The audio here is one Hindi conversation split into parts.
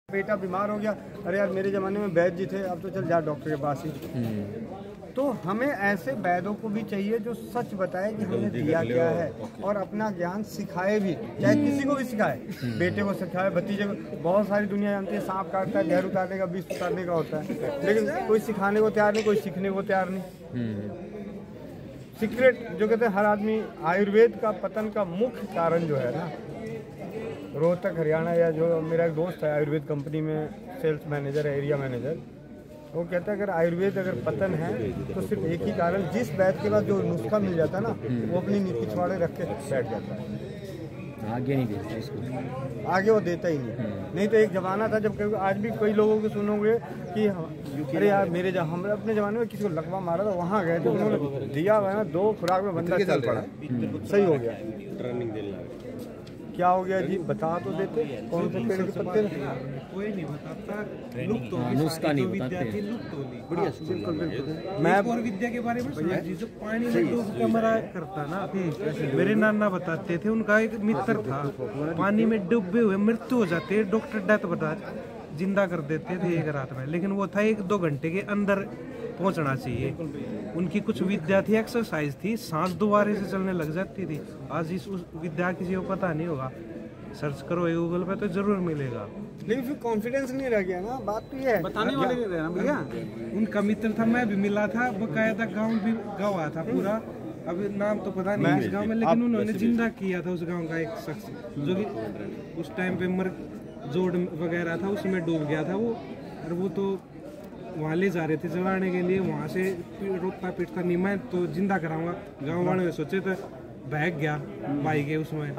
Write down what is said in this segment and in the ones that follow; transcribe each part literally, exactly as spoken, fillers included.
बेटा बीमार हो गया, अरे यार मेरे ज़माने में वैद्य जी थे, अब तो चल जा डॉक्टर के पास ही। तो हमें ऐसे वैद्यों को भी चाहिए जो सच बताए कि हमने दिया क्या है और अपना ज्ञान सिखाए भी, चाहे किसी को भी सिखाए, बेटे को सिखाए, भतीजे को। बहुत सारी दुनिया जानती है सांप काटता है जहर उतारने का, विष उतारने का होता है, लेकिन कोई सिखाने को तैयार नहीं, कोई सीखने को तैयार नहीं। सीक्रेट जो कहते हैं हर आदमी, आयुर्वेद का पतन का मुख्य कारण जो है ना, रोहतक हरियाणा, या जो मेरा एक दोस्त है आयुर्वेद कंपनी में सेल्स मैनेजर है, एरिया मैनेजर, वो कहता है अगर आयुर्वेद अगर पतन है तो सिर्फ एक ही कारण, जिस वैद्य के बाद जो नुस्खा मिल जाता है ना, वो अपनी नीति पिछवाड़े रख के बैठ जाता है, आगे नहीं देता इसको, आगे वो देता ही नहीं। नहीं तो एक जमाना था जब, आज भी कई लोगों को सुनोगे कि अरे यार मेरे जहाँ हम अपने ज़माने में किसी को लकवा मारा था, वहाँ गए थे, उन्होंने दिया हुआ ना, दो खुराक में बंदा चल पड़ा, सही हो गया। ट्रेनिंग देना क्या हो गया जी, बता तो देते कौन से पेड़ के पत्ते, कोई नहीं बताता, लुप्त हो नुस्खा नहीं बताते। मैं और विद्या के बारे में सुना जी, जो पानी में डूब के मरा करता ना, मेरे नाना बताते थे, उनका एक मित्र था, पानी में डूबे हुए मृत्यु हो जाते, डॉक्टर डेथ बता जिंदा कर देते थे एक रात में, लेकिन वो था एक दो घंटे के अंदर पहुंचना चाहिए। उनकी कुछ विद्या थी, एक्सरसाइज थी, सांस दोबारे से चलने लग जाती थी। आज इस उस विद्या किसी को पता नहीं होगा, सर्च करो गूगल पे तो जरूर मिलेगा, लेकिन फिर कॉन्फिडेंस नहीं रह गया ना, बात तो ये है, बताने वाले नहीं रहे ना भैया। उनका मित्र था, मैं भी मिला था, बकायदा गाँव भी गवा था पूरा, अब नाम तो पता नहीं इस गाँव में, लेकिन उन्होंने जिंदा किया था उस गाँव का एक शख्स, जो कि उस टाइम पे मर जोड़ वगैरह था उसमें डूब गया था वो, और वो तो वहाँ ले जा रहे थे जलाने के लिए, वहाँ से रोकता पीटता नहीं, मैं तो जिंदा कराऊंगा, गाँव वालों ने सोचे तो भाग गया भाई के उसमें,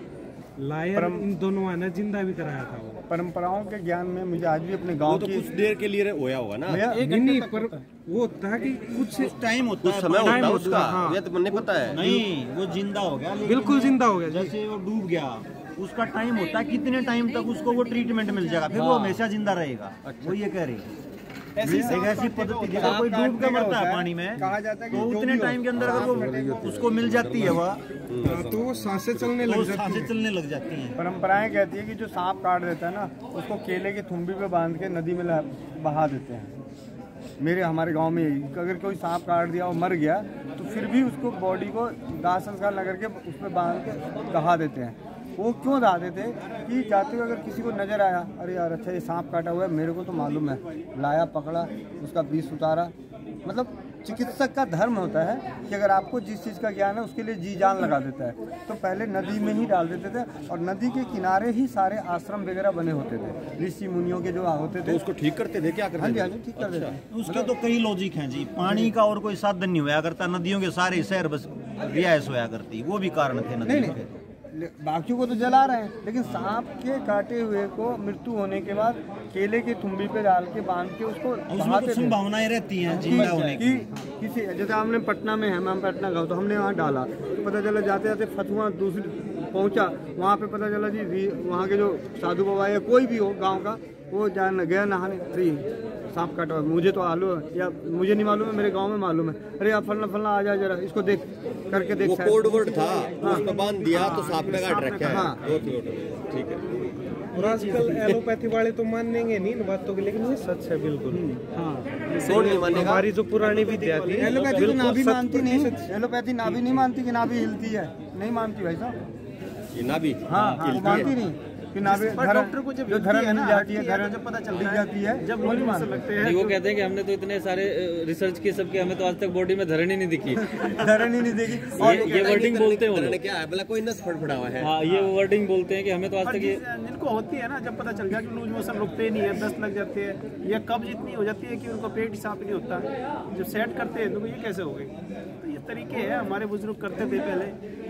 लाया इन दोनों ने जिंदा भी कराया था वो। परंपराओं के ज्ञान में मुझे आज भी अपने गांव तो की कुछ देर के लिए होया होगा ना, नहीं नहीं, पर वो होता है कि कुछ टाइम होता है, समय होता है उसका, ये तो मुझे पता है। नहीं वो जिंदा हो गया, बिल्कुल जिंदा हो गया, जैसे वो डूब गया उसका टाइम होता है, कितने टाइम तक उसको वो ट्रीटमेंट मिल जाएगा, फिर वो हमेशा जिंदा रहेगा। वो ये कह रही है ऐसी ऐसी पद्धति, जगह कोई डूब के मरता है पानी में, कहा जाता है कि तो उतने टाइम के अंदर अगर वो उसको मिल जाती है वह, तो वो सांसें चलने लग जाती सांसें चलने लग जाती हैं। परंपराएं कहती है कि जो सांप काट देता है ना, उसको केले की थुम्बी पे बांध के नदी में बहा देते हैं। मेरे हमारे गांव में अगर कोई सांप काट दिया और मर गया तो फिर भी उसको बॉडी को दाह संस्कार न करके उसमें बांध के दहा देते हैं। वो क्यों दहा देते कि जाते हुए अगर किसी को नजर आया, अरे यार अच्छा ये सांप काटा हुआ है, मेरे को तो मालूम है, लाया पकड़ा, उसका विष उतारा। मतलब चिकित्सक का धर्म होता है कि अगर आपको जिस चीज़ का ज्ञान है उसके लिए जी जान लगा देता है। तो पहले नदी में ही डाल देते थे, और नदी के किनारे ही सारे आश्रम वगैरह बने होते थे, ऋषि मुनियों के जो होते थे, तो उसको ठीक करते थे क्या करते? हाँ जी हाँ जी ठीक कर देते थे। उसके तो कई लॉजिक हैं जी, पानी का और कोई साधन नहीं होया करता, नदियों के सारे शहर बस रियायत होया करती, वो भी कारण थे नदियों के। बाकियों को तो जला रहे हैं, लेकिन सांप के काटे हुए को मृत्यु होने के बाद केले की थुम्बी पे डाल के बांध के उसको उसमें तो संभावनाएं रहती हैं जिंदा होने की। किसी जैसे हमने पटना में है, हम पटना गाँव, तो हमने वहाँ डाला तो पता चला जाते जाते फतुआ दूसरी पहुँचा, वहाँ पे पता चला जी वहाँ के जो साधु बाबा या कोई भी हो गाँव का, वो जान गया नहाने, अरे सांप काटा हुआ, मुझे तो आलू है या मुझे नहीं मालूम है, मेरे गांव में मालूम है, अरे आप फलना फलना आ जा जरा, इसको देख करके देख। वो कोड वर्ड था, उसको बांध दिया तो सांप का काट रखा है। हाँ ठीक है। और आजकल एलोपैथी वाले तो मानेंगे नहीं इन बातों की, लेकिन ये सच है बिल्कुल। हाँ, नहीं मानेगा। हमारी जो पुरानी विद्या थी, एलोपैथी तो नाभि मानती नहीं, एलोपैथी नाभि नहीं मानती कि नाभि हिलती है, नहीं मानती भाई साहब, ये नाभि हाँ मानती नहीं कि नाभि डॉक्टर को जब धरन मिल जाती है, धरन जब पता चलती जाती है, जब वो नहीं मान लगते हैं। वो कहते हैं कि हमने तो इतने सारे रिसर्च किए सबके, हमें तो आज तक बॉडी में धरन ही नहीं दिखी। धरन ही नहीं दिखी। और ये वर्डिंग बोलते हैं, क्या है बोला, कोई नस फड़फड़ा हुआ है। हाँ, ये वर्डिंग बोलते हैं कि हमें तो आज तक ये, जिनको होती है ना, जब पता चल गया कि लूज मोशन रुकते नहीं है, दस्त लग जाती है, या कब्ज इतनी हो जाती है कि उनको पेट साफ नहीं होता, जब सेट करते हैं तो ये कैसे हो गई। तो ये तरीके हैं, हमारे बुजुर्ग करते थे पहले,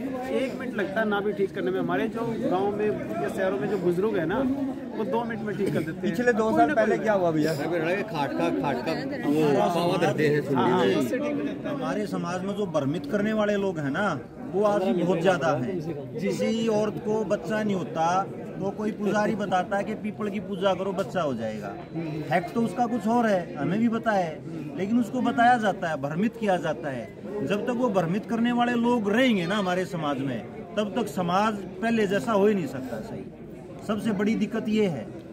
एक मिनट लगता है नाभि ठीक करने में। हमारे जो गांव में या शहरों में जो बुजुर्ग है ना, वो दो मिनट में ठीक कर देते हैं। पिछले दो साल पहले क्या हुआ भैया, खाटका खाटका पावा करते हैं। हमारे समाज में जो भ्रमित करने वाले लोग हैं ना, वो आज भी बहुत ज्यादा हैं। किसी औरत को बच्चा नहीं होता तो कोई पुजारी बताता है कि पीपल की पूजा करो बच्चा हो जाएगा। फैक्ट तो उसका कुछ और है, हमें भी पता है, लेकिन उसको बताया जाता है, भ्रमित किया जाता है। जब तक वो भ्रमित करने वाले लोग रहेंगे ना हमारे समाज में, तब तक समाज पहले जैसा हो ही नहीं सकता। सही, सबसे बड़ी दिक्कत ये है।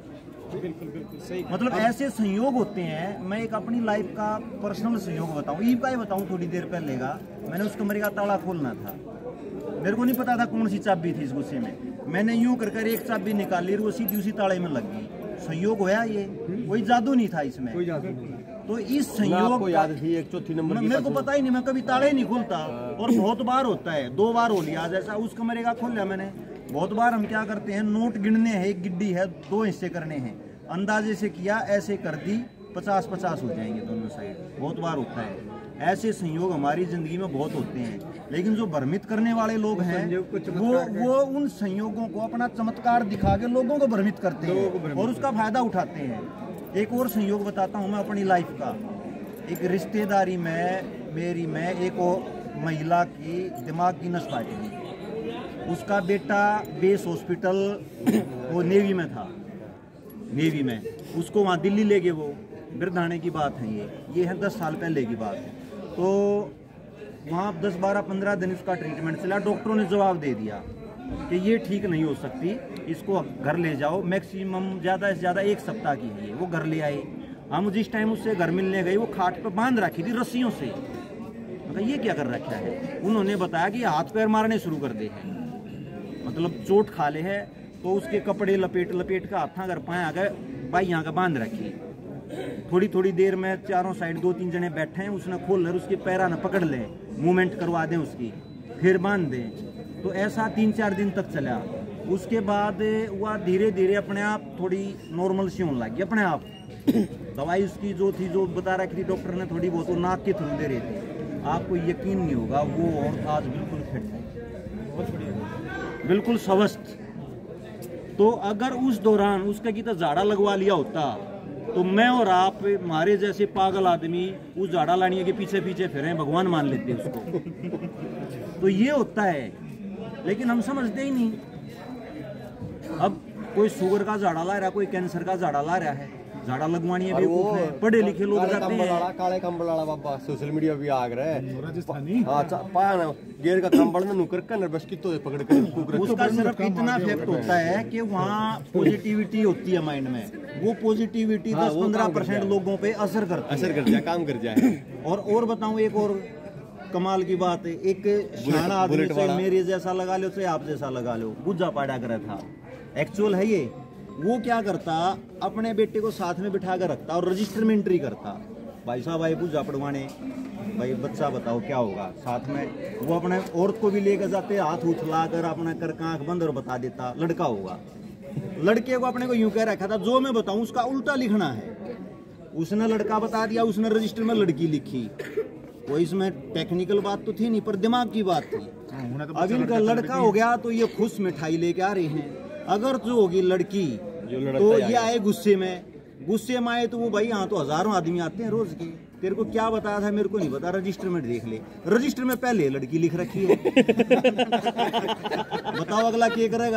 मतलब ऐसे संयोग होते हैं। मैं एक अपनी लाइफ का पर्सनल संयोग बताऊं, ईब का ही बताऊं। थोड़ी देर पहले का मैंने उस कमरे का ताला खोलना था, मेरे को नहीं पता था कौन सी चाबी थी इस गुस्से में। मैंने यूं कर कर एक चाबी निकाली और वो सीधी उसी ताले में लग गई। संयोग होया ये, कोई जादू नहीं था इसमें। कोई जादू नहीं। तो इस संयोग याद थी एक चौथी नंबर की, मेरे को पता ही नहीं, मैं कभी ताले ही नहीं खोलता। और बहुत बार होता है, दो बार हो लिया जैसा उस कमरे का खोल लिया मैंने। बहुत बार हम क्या करते हैं, नोट गिनने हैं, एक गिड्डी है, दो हिस्से करने हैं, अंदाजे से किया, ऐसे कर दी, पचास पचास हो जाएंगे दोनों साइड। बहुत बार होता है ऐसे संयोग, हमारी जिंदगी में बहुत होते हैं। लेकिन जो भ्रमित करने वाले लोग हैं वो वो उन संयोगों को अपना चमत्कार दिखा के लोगों को भ्रमित करते हैं और उसका फायदा उठाते हैं। एक और संयोग बताता हूँ मैं अपनी लाइफ का। एक रिश्तेदारी में मेरी में एक और महिला की दिमाग की नस फाटी थी। उसका बेटा बेस हॉस्पिटल, वो नेवी में था, नेवी में, उसको वहाँ दिल्ली ले गए। वो बिरधाने की बात है, ये ये है दस साल पहले की बात है। तो वहाँ दस बारह पंद्रह दिन उसका ट्रीटमेंट चला। डॉक्टरों ने जवाब दे दिया कि ये ठीक नहीं हो सकती, इसको घर ले जाओ, मैक्सिमम ज़्यादा से ज़्यादा एक सप्ताह की है। वो घर ले आए। हम जिस टाइम उससे घर मिलने गए वो खाट पर बांध रखी थी रस्सियों से। मतलब ये क्या कर रखा है? उन्होंने बताया कि हाथ पैर मारने शुरू कर दे हैं, मतलब चोट खा ले है। तो उसके कपड़े लपेट लपेट का हाथा अगर पाए आ गए, भाई यहाँ का बांध रखी। थोड़ी थोड़ी देर में चारों साइड दो तीन जने बैठे हैं, उसने खोल कर उसके पैरा न पकड़ ले, मूवमेंट करवा दें उसकी, फिर बांध दें। तो ऐसा तीन चार दिन तक चला। उसके बाद वह धीरे धीरे अपने आप थोड़ी नॉर्मल सी होने लगी अपने आप। दवाई उसकी जो थी, जो बता रखी थी डॉक्टर ने, थोड़ी बहुत, वो नाक के थ्रू दे रहे थे। आपको यकीन नहीं होगा, वो और आज बिल्कुल फिट है, बिल्कुल स्वस्थ। तो अगर उस दौरान उसका की तो झाड़ा लगवा लिया होता तो मैं और आप, हमारे जैसे पागल आदमी, उस झाड़ा लानिए के पीछे पीछे फिरें, भगवान मान लेते उसको। तो ये होता है, लेकिन हम समझते ही नहीं। अब कोई शुगर का झाड़ा ला रहा है, कोई कैंसर का झाड़ा ला रहा है, झाड़ा लगवानी है, बेवकूफ है। पढ़े लिखे लोग जाते हैं, काले कंबल वाला बाबा सोशल मीडिया भी आग रहा है राजस्थानी। हाँ, पाया ना गेर का कंबल में नुकर कर बस कितो पकड़ कर। उसका सिर्फ इतना इफेक्ट होता है कि वहाँ पॉजिटिविटी होती है माइंड में, वो पॉजिटिविटी दस पंद्रह परसेंट लोगों पे असर करती असर कर जाए, काम कर जाए। और और बताऊं एक और कमाल की बात है, एक शाना आदमी से मेरे जैसा लगा लो, चाहे आप जैसा लगा लो, गुज्जा पाड़ा करा था, एक्चुअल है ये। वो क्या करता, अपने बेटे को साथ में बिठा कर रखता और रजिस्टर में एंट्री करता, भाई साहब आए पूजा पड़वाने, भाई बच्चा बताओ क्या होगा। साथ में वो अपने औरत को भी लेकर जाते, हाथ उठला कर अपना कर आंख बंद और बता देता लड़का होगा। लड़के को अपने को यूं कह रखा था, जो मैं बताऊं उसका उल्टा लिखना है। उसने लड़का बता दिया, उसने रजिस्टर में लड़की लिखी। कोई इसमें टेक्निकल बात तो थी नहीं, पर दिमाग की बात थी। अब इनका लड़का हो गया तो ये खुश मिठाई लेके आ रहे हैं। अगर जो होगी लड़की तो ये आए गुस्से में, गुस्से में आए तो वो भाई यहाँ तो हजारों आदमी आते हैं रोज के। तेरे को क्या बताया था मेरे को नहीं पता, रजिस्टर में देख ले, रजिस्टर में पहले लड़की लिख रखी है। बताओ अगला क्या करेगा।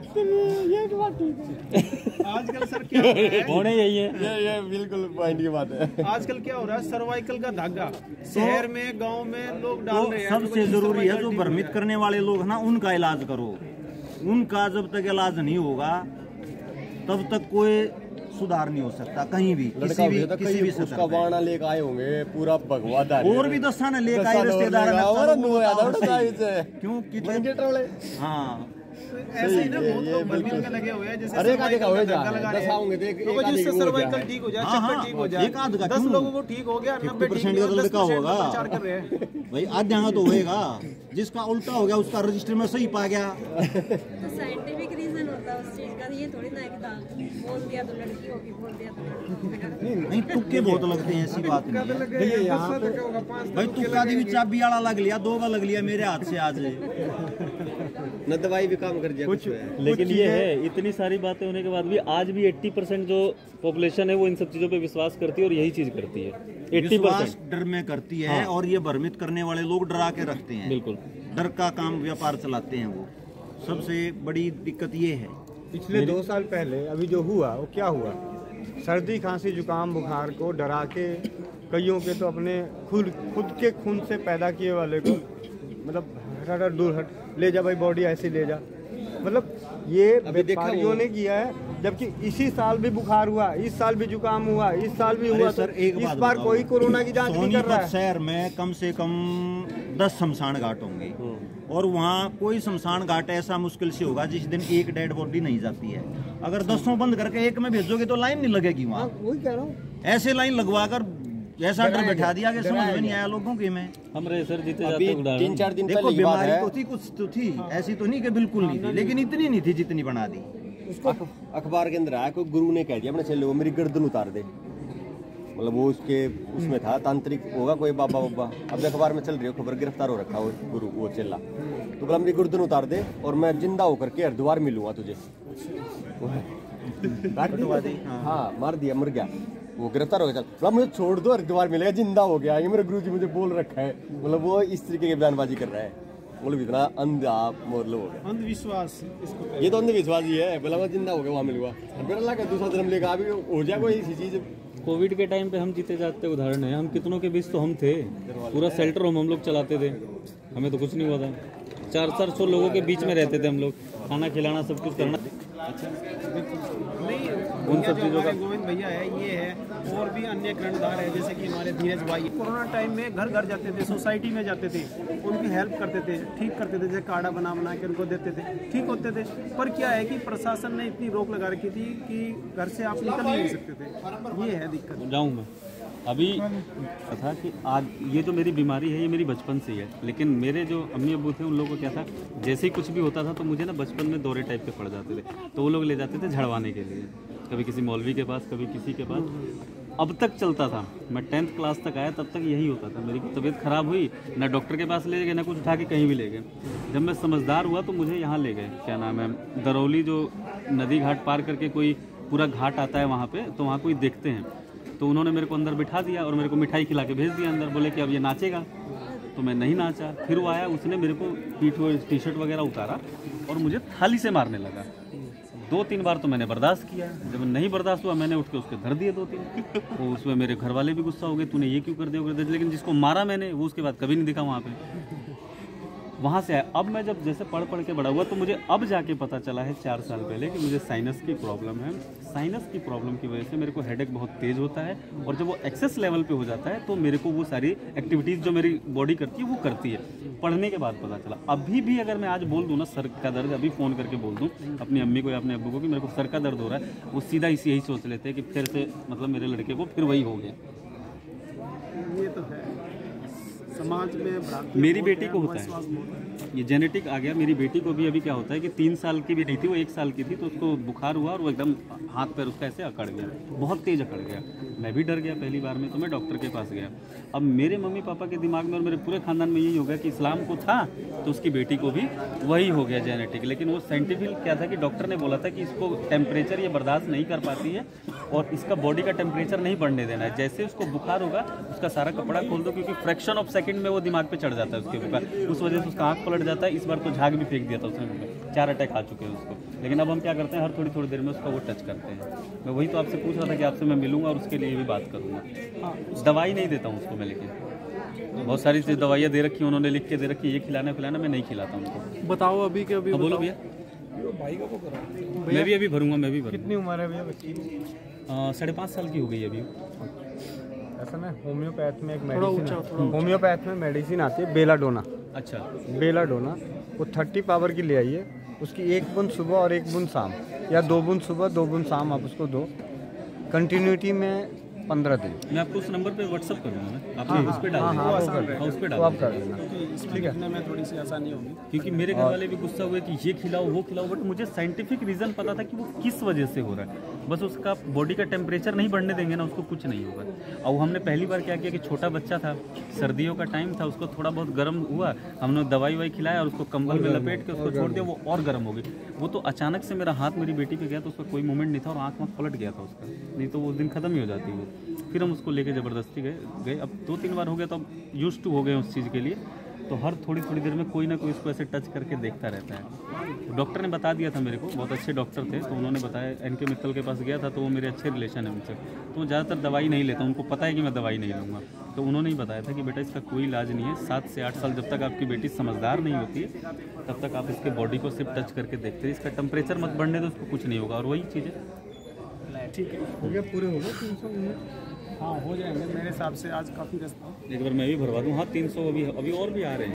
आजकल सर क्या हो रहा है, होने यही है, ये ये बिल्कुल पॉइंट की बात है। आजकल क्या हो रहा है, सर्वाइकल का धागा शहर में गांव में लोग डाल तो रहे हैं। सबसे जरूरी है जो भ्रमित करने वाले लोग ना, उनका इलाज करो। उनका जब तक इलाज नहीं होगा तब तक कोई सुधार नहीं हो सकता कहीं भी, किसी भी किसी भी उसका बाणा लेके आए होंगे पूरा भगवा दाढ़ी, और भी दस थाने लेके आए रिश्तेदार क्यों कितने। हाँ ऐसे ही ना बहुत लोग भरमिल में लगे हुए हैं, जैसे अरे का देखा हुआ धक्का लगा रहे हैं। तो जिससे सर्वाइकल ठीक हो जाए, चक्कर ठीक हो जाए, दस लोगों को ठीक हो गया, नब्बे परसेंट का लड़का होगा प्रचार कर रहे हैं भाई, आधा तो होएगा। जिसका उल्टा हो गया उसका रजिस्टर में सही पा गया। तो साइंटिफिक रीजन होता है उस चीज का, ये थोड़ी ना है कि बोल दिया तो लड़की होगी, बोल दिया तो नहीं, तुक्के बहुत लगते हैं, ऐसी बात नहीं है। यहाँ पे भाई तुक्का दी भी चाबी वाला लग लिया, दो बार लग लिया मेरे हाथ से आज। न दवाई भी काम कर जाए कुछ है। लेकिन ये है, इतनी सारी बातें होने के बाद भी आज भी अस्सी परसेंट जो पॉपुलेशन है वो इन सब चीजों पे विश्वास करती है और यही चीज करती है। अस्सी परसेंट डर में करती है। हाँ। और ये भ्रमित करने वाले लोग डरा के रखते हैं, बिल्कुल डर का काम व्यापार चलाते हैं। वो सबसे बड़ी दिक्कत ये है। पिछले दो साल पहले अभी जो हुआ वो क्या हुआ, सर्दी खांसी जुकाम बुखार को डरा के कईयों के तो अपने खुद खुद के खून से पैदा किए वाले को मतलब हट हट दूर हट ले जा भाई, बॉडी ऐसी ले जा। मतलब ये व्यापारियों ने किया है जबकि इसी साल भी बुखार हुआ, इस साल भी जुकाम हुआ, इस साल भी हुआ। सर एक इस बात बार बताओ, कोई कोरोना की जांच नहीं कर रहा है। शहर में कम से कम दस शमशान घाट होंगे और वहाँ कोई शमशान घाट ऐसा मुश्किल से होगा जिस दिन एक डेड बॉडी नहीं जाती है। अगर दसों बंद करके एक में भेजोगे तो लाइन नहीं लगेगी वहाँ। वही कह रहा हूँ, ऐसे लाइन लगवा कर ऐसा डर बैठा दिया कि समझ में नहीं आया लोगों के में। हम रहे सर जीते अभी जाते उदाहरण तीन चार दिन देखो पहले की बात बीमारी है, तो थी, कुछ तो थी, ऐसी तो नहीं कि बिल्कुल नहीं थी, लेकिन इतनी नहीं थी जितनी बना दी। अख- अखबार के अंदर आया कोई गुरु ने कह दिया अपने चले वो मेरी गर्दन उतार दे, मतलब वो उसके उसमें था तांत्रिक होगा कोई बाबा बाबा। अब अखबार में चल रही है खबर, गिरफ्तार हो रखा वो गुरु वो चेला, तो बोला मेरी गर्दन उतार दे और मैं जिंदा होकर के हरिद्वार मिलूंगा तुझे। काट दी, हाँ मार दिया, मर गया वो, गिरफ्तार हो गया। चल बोला मुझे छोड़ दो, हरिद्वार मिलेगा, जिंदा हो गया, ये मेरे गुरु जी मुझे बोल रखा है। मतलब वो इस तरीके की बयानबाजी कर रहा है, मतलब इतना अंधा मोरलो हो गया। अंधविश्वास इसको ये तो अंधविश्वास ही है, बोला मैं जिंदा हो गया वहाँ मिलूंगा, फिर अल्लाह का दूसरा जन्म लेगा, अभी हो जाए कोई ऐसी चीज। कोविड के टाइम पे हम जीते जाते उदाहरण है। हम कितनों के बीच तो हम थे, पूरा शेल्टर होम हम लोग चलाते थे, हमें तो कुछ नहीं हुआ था। चार चार सौ लोगों के बीच में रहते थे हम लोग, खाना खिलाना सब कुछ करना। नहीं, उन सब जो चीज़ों का हमारे गोविंद भैया है ये है, और भी अन्य कर्णधार है जैसे कि हमारे धीरज भाई। कोरोना टाइम में घर घर जाते थे, सोसाइटी में जाते थे, उनकी हेल्प करते थे, ठीक करते थे, जैसे काढ़ा बना बना के उनको देते थे, ठीक होते थे। पर क्या है कि प्रशासन ने इतनी रोक लगा रखी थी कि घर से आप निकल ही नहीं सकते थे, ये है दिक्कत। जाऊँ मैं अभी था कि आज ये जो मेरी बीमारी है ये मेरी बचपन से ही है, लेकिन मेरे जो अम्मी अब्बू थे उन लोगों को क्या था, जैसे ही कुछ भी होता था तो मुझे ना बचपन में दौरे टाइप के पड़ जाते थे, तो वो लोग ले जाते थे झड़वाने के लिए, कभी किसी मौलवी के पास, कभी किसी के पास। अब तक चलता था, मैं टेंथ क्लास तक आया तब तक यही होता था। मेरी तबीयत ख़राब हुई, ना डॉक्टर के पास ले गए, ना कुछ उठा के कहीं भी ले गए। जब मैं समझदार हुआ तो मुझे यहाँ ले गए, क्या नाम है, दरौली जो नदी घाट पार करके कोई पूरा घाट आता है वहाँ पे, तो वहाँ कोई देखते हैं, तो उन्होंने मेरे को अंदर बिठा दिया और मेरे को मिठाई खिला के भेज दिया अंदर, बोले कि अब ये नाचेगा। तो मैं नहीं नाचा। फिर वो आया, उसने मेरे को पीठ टी शर्ट वगैरह उतारा और मुझे थाली से मारने लगा। दो तीन बार तो मैंने बर्दाश्त किया, जब नहीं बर्दाश्त हुआ मैंने उठ के उसके धर दिए दो तीन। तो उसमें मेरे घर वाले भी गुस्सा हो गए, तूने ये क्यों कर दिया, कर दिया। लेकिन जिसको मारा मैंने वो उसके बाद कभी नहीं दिखा वहाँ पे। वहाँ से आया। अब मैं जब जैसे पढ़ पढ़ के बड़ा हुआ तो मुझे अब जाके पता चला है चार साल पहले कि मुझे साइनस की प्रॉब्लम है। साइनस की प्रॉब्लम की वजह से मेरे को हेडेक बहुत तेज़ होता है, और जब वो एक्सेस लेवल पे हो जाता है तो मेरे को वो सारी एक्टिविटीज़ जो मेरी बॉडी करती है वो करती है। पढ़ने के बाद पता चला। अभी भी अगर मैं आज बोल दूँ ना सर का दर्द, अभी फ़ोन करके बोल दूँ अपनी अम्मी को या अपने अब्बू को कि मेरे को सर का दर्द हो रहा है, वो सीधा इसी यही सोच लेते हैं कि फिर से मतलब मेरे लड़के को फिर वही हो गया। ये तो है समाज में भ्रांति। मेरी बेटी को होता है ये जेनेटिक आ गया। मेरी बेटी को भी अभी क्या होता है कि तीन साल की भी नहीं थी, वो एक साल की थी, तो उसको बुखार हुआ और वो एकदम हाथ पैर उसका ऐसे अकड़ गया, बहुत तेज अकड़ गया। मैं भी डर गया पहली बार में, तो मैं डॉक्टर के पास गया। अब मेरे मम्मी पापा के दिमाग में और मेरे पूरे खानदान में यही हो गया कि इस्लाम को था तो उसकी बेटी को भी वही हो गया जेनेटिक। लेकिन वो साइंटिफिक क्या था कि डॉक्टर ने बोला था कि इसको टेम्परेचर ये बर्दाश्त नहीं कर पाती है और इसका बॉडी का टेम्परेचर नहीं बढ़ने देना है। जैसे उसको बुखार होगा उसका सारा कपड़ा खोल दो, क्योंकि फ्रैक्शन ऑफ सेकंड में वो दिमाग पे चढ़ जाता है उसके बुखार, उस वजह से उसका आँख पलट जाता है। इस बार तो झाग भी फेंक दिया था उसने, चार अटैक आ चुके हैं उसको। लेकिन अब हम क्या करते हैं, हर थोड़ी थोड़ी देर में उसका वो टच करते हैं। मैं वही तो आपसे पूछ रहा था कि आपसे मैं मिलूंगा और उसके लिए भी बात करूँगा। दवाई नहीं देता हूँ उसको मैं, लेकिन बहुत सारी चीज़ दवाइयाँ दे रखी, उन्होंने लिख के दे रखी, ये खिलाना खिलाना, मैं नहीं खिलाता उनको। बताओ अभी के अभी बोलो भैया। मैं भी अभी भरूंगा, मैं भी भरूंगा। कितनी उम्र है भैया बच्ची की? साढ़े पाँच साल की हो गई अभी। ऐसा ना होम्योपैथ में एक मेडिसिन होम्योपैथ में मेडिसिन आती है बेलाडोना। अच्छा। बेलाडोना वो थर्टी पावर की ले आइए, उसकी एक बूंद सुबह और एक बूंद शाम, या दो बूंद सुबह दो बूंद शाम आप उसको दो, कंटिन्यूटी में पंद्रह दिन। मैं आपको उस नंबर पे व्हाट्सअप कर दूँगा, आप उस पर डाल देना। उस पर डाल आप कर देना, ठीक है। में थोड़ी सी आसानी होगी, क्योंकि मेरे घर वाले भी गुस्सा हुए कि ये खिलाओ वो खिलाओ, बट मुझे साइंटिफिक रीज़न पता था कि वो किस वजह से हो रहा है। बस उसका बॉडी का टेम्परेचर नहीं बढ़ने देंगे ना, उसको कुछ नहीं होगा। और हमने पहली बार क्या किया कि छोटा बच्चा था, सर्दियों का टाइम था, उसको थोड़ा बहुत गर्म हुआ, हमने दवाई वाई खिलाया और उसको कंबल में लपेट के उसको छोड़ दिया, वो और गर्म हो गई। वो तो अचानक से मेरा हाथ मेरी बेटी पे गया तो उसका कोई मूवमेंट नहीं था और आँख में पलट गया था उसका, नहीं तो वो दिन खत्म ही हो जाती है। फिर हम उसको लेके ज़बरदस्ती गए गए अब दो तीन बार हो गया तो अब यूज टू हो गए उस चीज़ के लिए। तो हर थोड़ी थोड़ी देर में कोई ना कोई इसको ऐसे टच करके देखता रहता है। डॉक्टर ने बता दिया था मेरे को, बहुत अच्छे डॉक्टर थे, तो उन्होंने बताया, एन के मित्तल के पास गया था, तो वो मेरे अच्छे रिलेशन है उनसे, तो ज़्यादातर दवाई नहीं लेता, उनको पता है कि मैं दवाई नहीं लूँगा। तो उन्होंने ही बताया था कि बेटा इसका कोई इलाज नहीं है, सात से आठ साल जब तक आपकी बेटी समझदार नहीं होती है तब तक आप इसके बॉडी को सिर्फ टच करके देखते हैं, इसका टेम्परेचर मत बढ़ने दो, उसको कुछ नहीं होगा। और वही चीज़ है। ठीक है, हो गया, पूरे हो गए तीन सौ मिनट। हाँ हो जाएंगे मेरे हिसाब से, आज काफ़ी रास्ता। एक बार मैं भी भरवा दूँ। हाँ तीन सौ अभी अभी और भी आ रहे हैं।